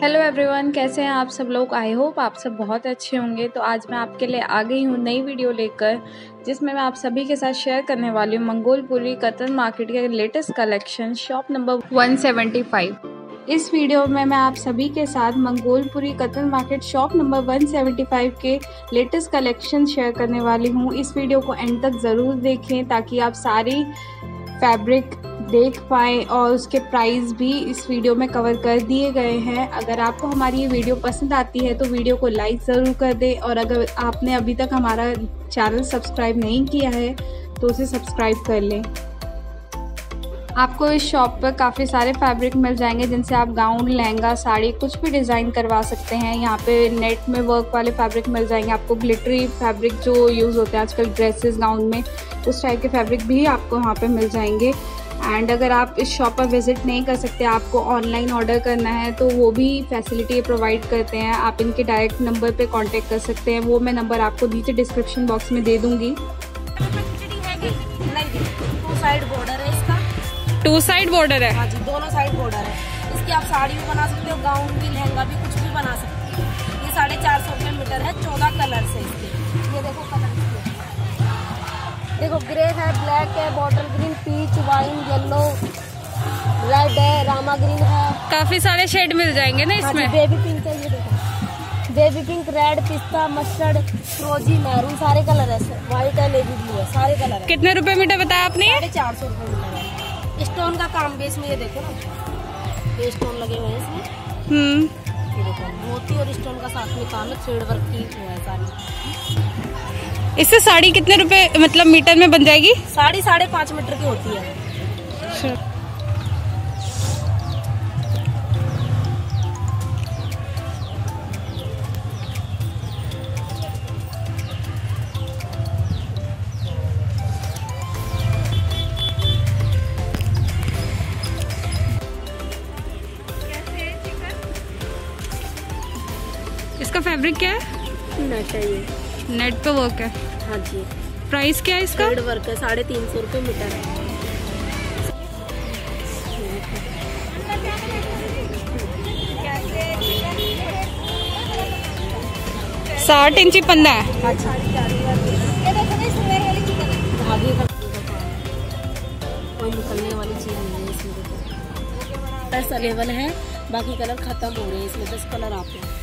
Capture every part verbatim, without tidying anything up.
Hello everyone, कैसे हैं आप सब लोग। आई होप आप सब बहुत अच्छे होंगे। तो आज मैं आपके लिए आ गई हूँ नई वीडियो लेकर, जिसमें मैं आप सभी के साथ शेयर करने वाली हूँ मंगोलपुरी कतन मार्केट के latest collection shop number one seventy five. इस वीडियो में मैं आप सभी के साथ मंगोलपुरी कतन market shop number one seventy five के लेटेस्ट कलेक्शन शेयर करने वाली हूँ। इस वीडियो को एंड तक ज़रूर देखें ताकि आप सारी फैब्रिक देख पाएँ और उसके प्राइस भी इस वीडियो में कवर कर दिए गए हैं। अगर आपको हमारी ये वीडियो पसंद आती है तो वीडियो को लाइक ज़रूर कर दें, और अगर आपने अभी तक हमारा चैनल सब्सक्राइब नहीं किया है तो उसे सब्सक्राइब कर लें। आपको इस शॉप पर काफ़ी सारे फैब्रिक मिल जाएंगे जिनसे आप गाउन, लहंगा, साड़ी कुछ भी डिज़ाइन करवा सकते हैं। यहाँ पे नेट में वर्क वाले फैब्रिक मिल जाएंगे आपको, ग्लिटरी फैब्रिक जो यूज़ होते हैं आजकल ड्रेसेस, गाउन में, उस टाइप के फैब्रिक भी आपको यहाँ पे मिल जाएंगे। एंड अगर आप इस शॉप पर विज़िट नहीं कर सकते, आपको ऑनलाइन ऑर्डर करना है तो वो भी फैसिलिटी प्रोवाइड करते हैं। आप इनके डायरेक्ट नंबर पे कांटेक्ट कर सकते हैं, वो मैं नंबर आपको नीचे डिस्क्रिप्शन बॉक्स में दे दूँगी। टू साइड बॉर्डर है इसका, टू साइड बॉर्डर है। हाँ जी, दोनों साइड बॉर्डर है। इसकी आप साड़ी भी बना सकते हो, गाउन भी, लहंगा भी, कुछ भी बना सकते हो। ये साढ़े चार सौ रुपये मीटर है, चौदह कलर से इसके। ये देखो कलर, देखो ग्रे है, ब्लैक है, bottle green, peach, wine, yellow, red है, रामा ग्रीन है। काफी सारे शेड मिल जाएंगे ना इसमें। बेबी पिंक है, ये देखो बेबी पिंक, रेड, पिस्ता, मस्टर्ड, फ्रोजी, मैरून, सारे कलर है। व्हाइट है, नेवी ब्लू है, सारे कलर है। कितने रुपए मीटर बताया आपने? साढ़े चार सौ रुपये मीटर है। स्टोन का काम भी इसमें, ये देखो ना, ये स्टोन लगे हुए हैं इसमें। हम्म, ये देखो मोती और स्टोन का साथ में काम है, थ्रेड वर्क की हुआ है सारी। इससे साड़ी कितने रुपए मतलब मीटर में बन जाएगी? साड़ी साढ़े पाँच मीटर की होती है। इसका फैब्रिक क्या है? नेट है, ये नेट पे वर्क है। हाँ जी। प्राइस क्या है इसका? थ्रेड वर्क है, साढ़े तीन सौ रुपये मीटर है। साठ इंची पन्ना है। हाँ जी। धागे का कोई निकलने वाली चीज नहीं है इसमें। देखो कलर्स अवेलेबल है, बाकी कलर खत्म हो रहे हैं इसमें, दस कलर आते हैं।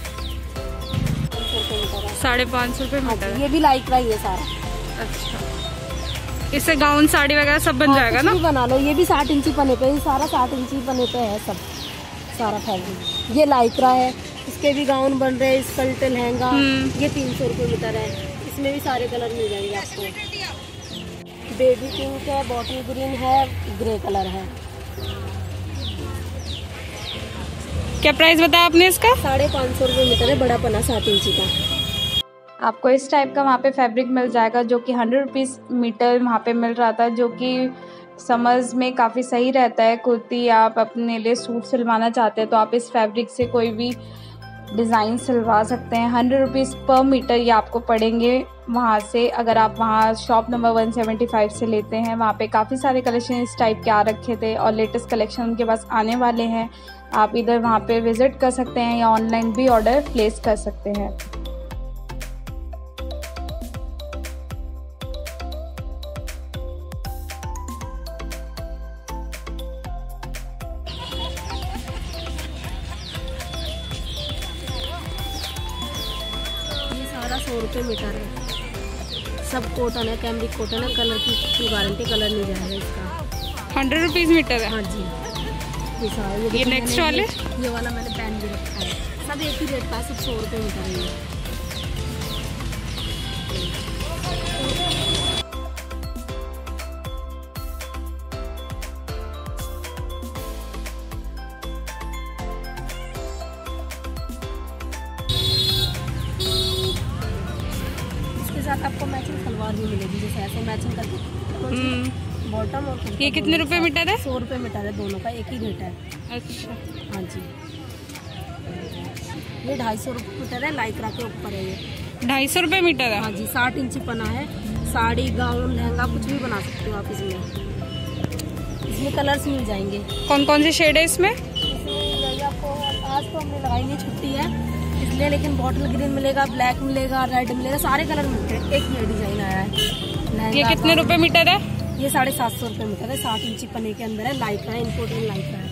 साढ़े पाँच सौ रुपये मीटर। ये भी लाइक का ही है सारा। अच्छा, इससे गाउन, साड़ी वगैरह सब बन जाएगा ना? बना लो। ये भी साठ इंची पने पे, ये सारा साठ इंची पने पे है सब, सारा फैब्रिक। ये लाइक्रा है, इसके भी गाउन बन रहे हैं, स्कर्ट, लहंगा। ये तीन सौ रुपये मीटर है। इसमें भी सारे कलर मिल जाएंगे आपको। बेबी पिंक है, बॉटल ग्रीन है, ग्रे कलर है। क्या प्राइस बताया आपने इसका? साढ़े पाँच सौ रुपये मीटर है, बड़ा पना सात इंची का। आपको इस टाइप का वहाँ पे फैब्रिक मिल जाएगा जो कि हंड्रेड रुपीज़ मीटर वहाँ पे मिल रहा था, जो कि समर्स में काफ़ी सही रहता है। कुर्ती आप अपने लिए सूट सिलवाना चाहते हैं तो आप इस फैब्रिक से कोई भी डिज़ाइन सिलवा सकते हैं। हंड्रेड रुपीज़ पर मीटर ये आपको पड़ेंगे वहाँ से, अगर आप वहाँ shop number one seventy five से लेते हैं। वहाँ पे काफ़ी सारे कलेक्शन इस टाइप के आ रखे थे और लेटेस्ट कलेक्शन उनके पास आने वाले हैं। आप इधर वहाँ पे विज़िट कर सकते हैं या ऑनलाइन भी ऑर्डर प्लेस कर सकते हैं। सौ रुपये मीटर है, सब कॉटन है, कैमरिक कॉटन है, कलर की गारंटी, कलर नहीं जाएगा इसका। हंड्रेड रुपीज़ मीटर है। हाँ जी। ये सारा, ये, ये नेक्स्ट वाले, ये वाला मैंने पहन भी रखा है, सब एक ही रेट का है, सब सौ रुपये मीटर है ये। साथ आपको मैचिंग सलवार भी मिलेगी, जैसे ऐसे मैचिंग करके बॉटम। और ये कितने रुपए मीटर है? सौ रुपये मीटर है, दोनों का एक ही रेट है। अच्छा, हाँ जी। ये ढाई सौ रुपये मीटर है, लाइक्रा के ऊपर है ये। ढाई सौ रुपये मीटर है। हाँ जी, साठ इंची पना है, साड़ी, गाउन, लहंगा कुछ भी बना सकते हो आप इसमें। इसमें कलर्स मिल जाएंगे। कौन कौन से शेड है इसमें? इसमें आपको आज तो हमने लगाई नहीं, छुट्टी है इसलिए, लेकिन बॉटल ग्रीन मिलेगा, ब्लैक मिलेगा, रेड मिलेगा, सारे कलर मिलते हैं। एक ये डिजाइन आया है। ये कितने रुपए मीटर है? ये साढ़े सात सौ रुपये मीटर है। सात इंची पन्ने के अंदर है, लाइट का है, इम्पोर्टेंट लाइट का है।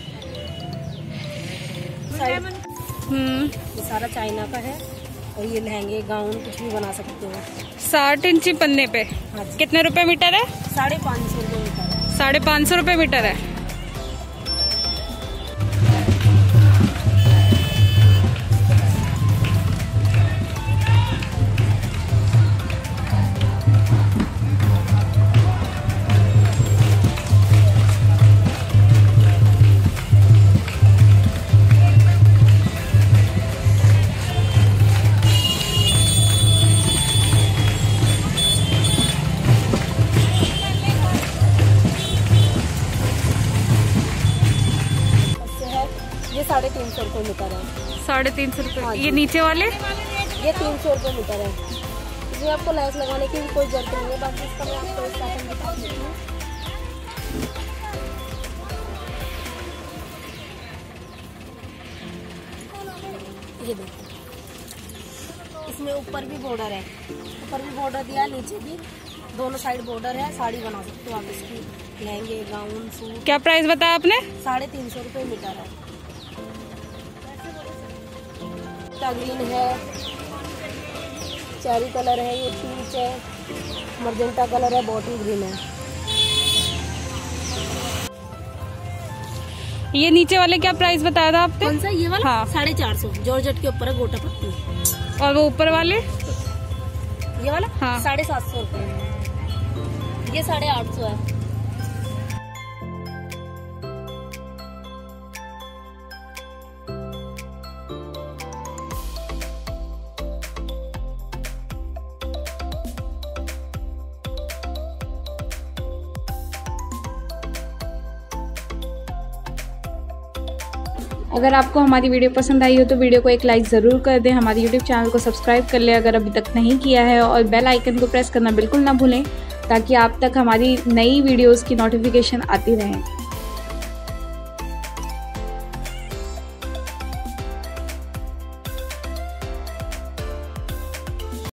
हम्म ये सारा चाइना का है और ये लहंगे गाउन कुछ भी बना सकते हो। साठ इंची पन्ने पे। हाँ, कितने रुपए मीटर है? साढ़े पाँच सौ रुपये मीटर है। साढ़े पाँच सौ रुपये मीटर है। ये साढ़े तीन सौ रुपये मीटर है। साढ़े तीन सौ रुपये। हाँ, ये नीचे वाले? ये तीन सौ रुपये मीटर है। इसमें आपको लैस लगाने की भी कोई जरूरत नहीं है। बाकी इसका मैं आपको एक पैटर्न बता देती हूँ। ये देखो, इसमें ऊपर भी बॉर्डर है, ऊपर भी बॉर्डर दिया है, नीचे भी, दोनों साइड बॉर्डर है। साड़ी बना सकते हो आप इसकी, लहंगे गाउन सूट। क्या प्राइस बताया आपने? साढ़े तीन सौ रुपये मीटर है। ग्रीन है, चेरी कलर है, ये पीच है, मर्जेंटा कलर है, बॉटल ग्रीन है। ये नीचे वाले क्या प्राइस बताया था आपने? कौन सा? ये वाला? हाँ, साढ़े चार सौ जॉर्जेट के ऊपर है, गोटा पत्ती। और वो ऊपर वाले? ये वाला? हाँ, साढ़े सात सौ रुपये। ये साढ़े आठ सौ है। अगर आपको हमारी वीडियो पसंद आई हो तो वीडियो को एक लाइक ज़रूर कर दें। हमारे यूट्यूब चैनल को सब्सक्राइब कर लें अगर अभी तक नहीं किया है, और बेल आइकन को प्रेस करना बिल्कुल ना भूलें ताकि आप तक हमारी नई वीडियोस की नोटिफिकेशन आती रहें।